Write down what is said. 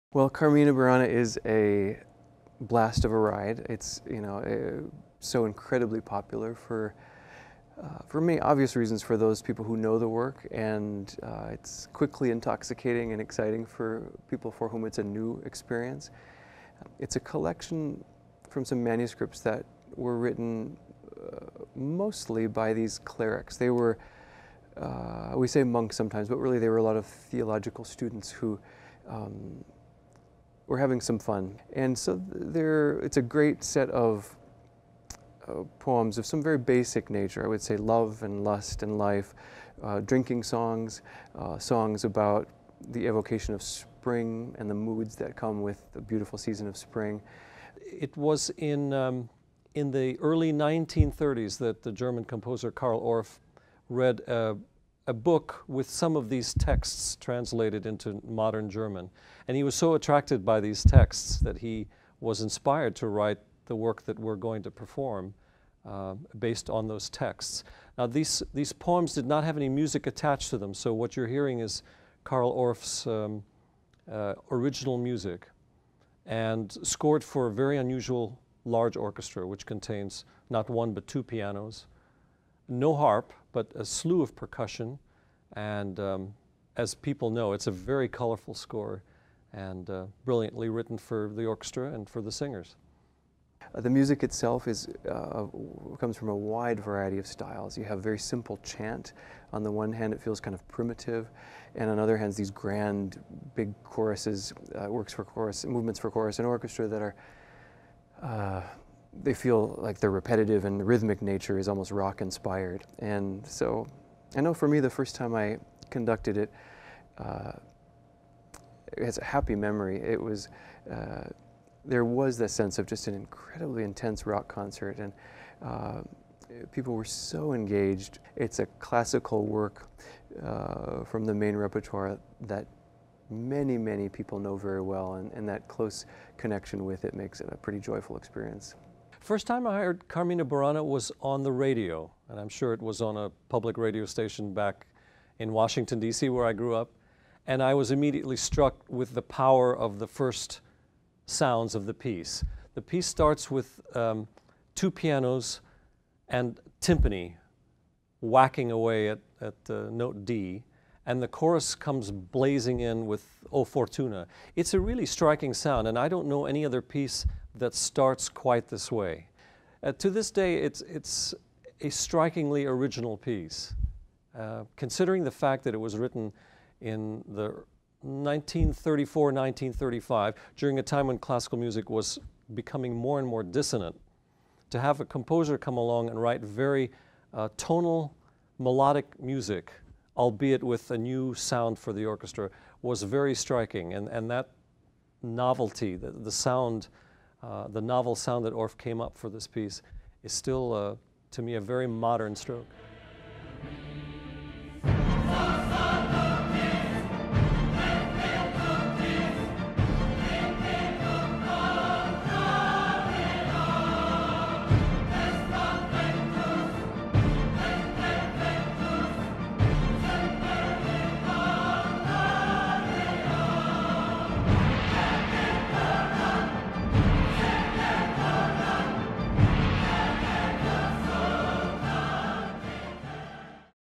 Well, Carmina Burana is a blast of a ride. It's, so incredibly popular for many obvious reasons for those people who know the work, and it's quickly intoxicating and exciting for people for whom it's a new experience. It's a collection from some manuscripts that were written mostly by these clerics. They were, we say monks sometimes, but really they were a lot of theological students who were having some fun. And so it's a great set of poems of some very basic nature. I would say love and lust and life, drinking songs, songs about the evocation of spring and the moods that come with the beautiful season of spring. It was in the early 1930s that the German composer Karl Orff read a book with some of these texts translated into modern German. And he was so attracted by these texts that he was inspired to write the work that we're going to perform based on those texts. Now these poems did not have any music attached to them, so what you're hearing is Karl Orff's original music, and scored for a very unusual large orchestra which contains not one but two pianos, no harp, but a slew of percussion, and as people know, it's a very colorful score and brilliantly written for the orchestra and for the singers. The music itself comes from a wide variety of styles. You have very simple chant. On the one hand, it feels kind of primitive, and on the other hand, these grand, big choruses, movements for chorus and orchestra that are they feel like they're repetitive, and the rhythmic nature is almost rock-inspired. And so I know for me, the first time I conducted it, it's a happy memory. It was, there was this sense of just an incredibly intense rock concert, and people were so engaged. It's a classical work from the main repertoire that many, many people know very well, and that close connection with it makes it a pretty joyful experience. First time I heard Carmina Burana was on the radio, and I'm sure it was on a public radio station back in Washington, D.C., where I grew up, and I was immediately struck with the power of the first sounds of the piece. The piece starts with two pianos and timpani whacking away at note D, and the chorus comes blazing in with O Fortuna. It's a really striking sound, and I don't know any other piece that starts quite this way. To this day, it's a strikingly original piece, considering the fact that it was written in the 1934, 1935, during a time when classical music was becoming more and more dissonant. To have a composer come along and write very tonal, melodic music, albeit with a new sound for the orchestra, was very striking, and that novelty, the sound, the novel sound that Orff came up for this piece is still, to me, a very modern stroke.